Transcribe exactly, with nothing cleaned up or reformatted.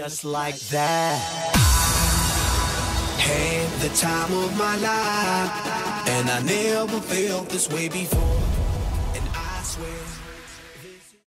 just like that. I had the time of my life, and I never felt this way before. And I swear